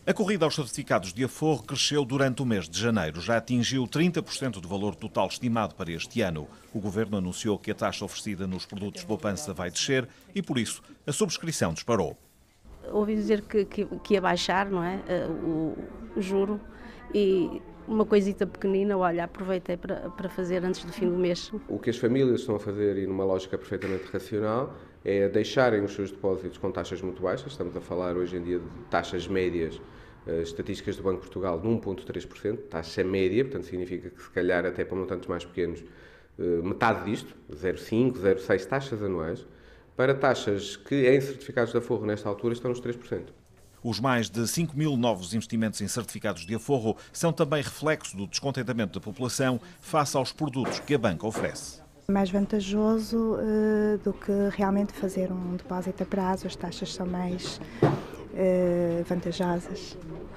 A corrida aos certificados de aforro cresceu durante o mês de janeiro. Já atingiu 30% do valor total estimado para este ano. O Governo anunciou que a taxa oferecida nos produtos de poupança vai descer e, por isso, a subscrição disparou. Ouvi dizer que ia baixar, não é? O juro, e uma coisita pequenina, olha, aproveitei para fazer antes do fim do mês. O que as famílias estão a fazer, e numa lógica perfeitamente racional, é deixarem os seus depósitos com taxas muito baixas. Estamos a falar hoje em dia de taxas médias, estatísticas do Banco de Portugal, de 1,3%, taxa média, portanto significa que se calhar até para montantes mais pequenos, metade disto, 0,5%, 0,6% taxas anuais, para taxas que em certificados de aforro nesta altura estão nos 3%. Os mais de 5 mil novos investimentos em certificados de aforro são também reflexo do descontentamento da população face aos produtos que a banca oferece. Mais vantajoso do que realmente fazer um depósito a prazo, as taxas são mais vantajosas.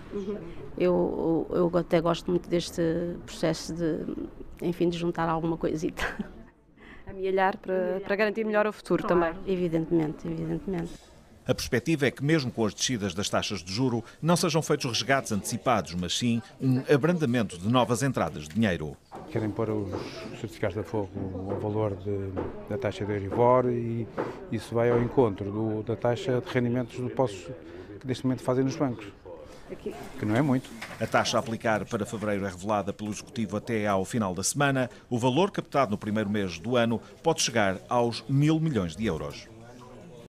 Eu até gosto muito deste processo de juntar alguma coisita. Amealhar para garantir melhor o futuro também. Evidentemente. A perspectiva é que, mesmo com as descidas das taxas de juro, não sejam feitos resgates antecipados, mas sim um abrandamento de novas entradas de dinheiro. Querem pôr os certificados de aforro ao valor da taxa de Euribor e isso vai ao encontro da taxa de rendimentos do depósitos que neste momento fazem nos bancos, que não é muito. A taxa a aplicar para fevereiro é revelada pelo Executivo até ao final da semana. O valor captado no primeiro mês do ano pode chegar aos 1.000 milhões de euros.